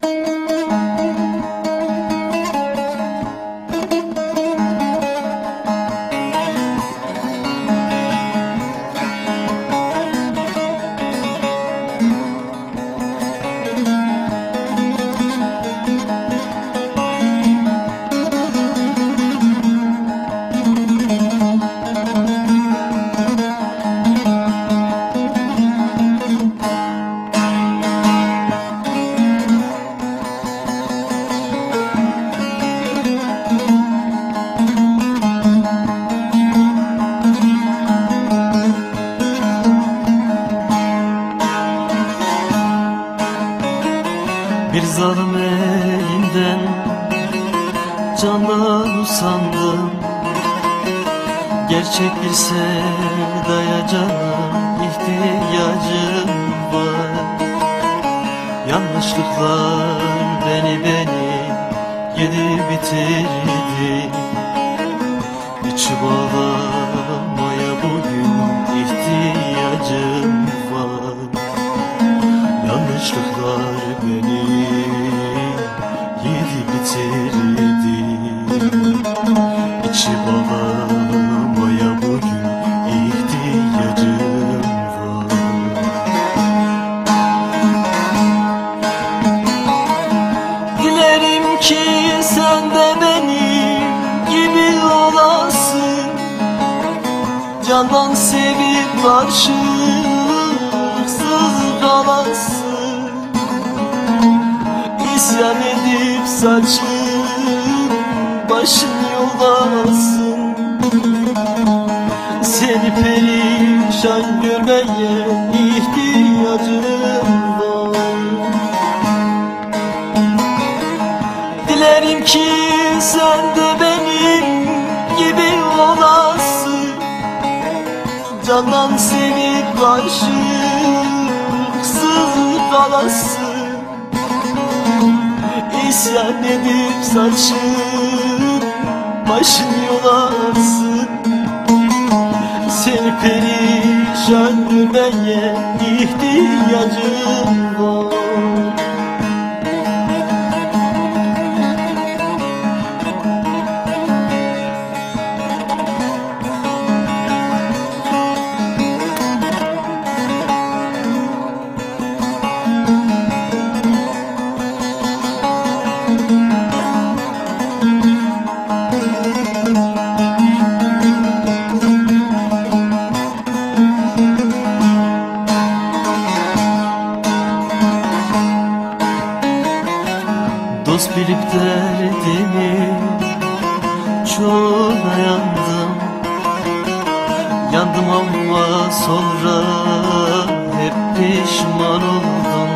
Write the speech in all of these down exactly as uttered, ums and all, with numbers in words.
Bir zalim elinden candan usandım. Gerçek bir sevdaya canım ihtiyacım var. Yanlışlıklar beni beni yedi bitirdi. İçi bağlamaya bugün ihtiyacım var. Yanlışlıklar beni yedi bitirdi. İçi bağlamaya bugün ihtiyacım var. Dilerim ki sen de benim gibi olasın. Candan sevip karşılıksız kalasın. İsyan edip saçın başın yolasın. Seni perişan görmeye ihtiyacım var. Dilerim ki sen de benim gibi olasın. Candan sevip karşılıksız kalasın. İsyan edip saçın başın yolasın. Seni perişan görmeye ihtiyacım var. Dost bilip derdimi çoğuna yandım. Yandım ama sonra hep pişman oldum.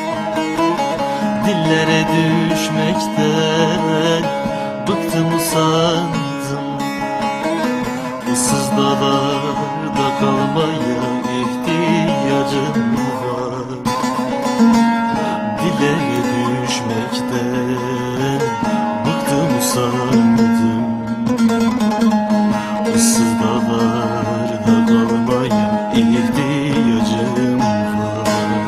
Dillere düşmekten bıktım usandım. Issız dağlarda kalmaya ihtiyacım var. Dillere düşmekten bıktım usandım. Issız dağlarda kalmaya ihtiyacım var.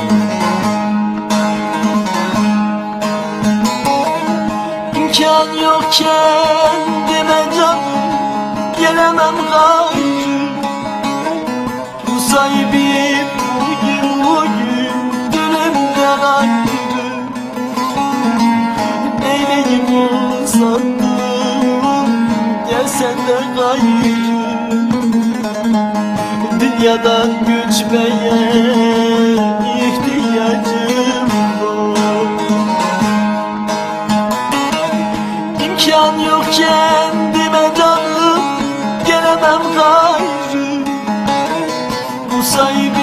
İmkan yok kendime canım, gelemem gayrı. Bu sahibim bugün bugün dilimde gayrı. Sandım gelsen de gayrı. Dünyadan göçmeye ihtiyacım var. İmkan yok kendime canım, gelemem gayrı. Bu sahibi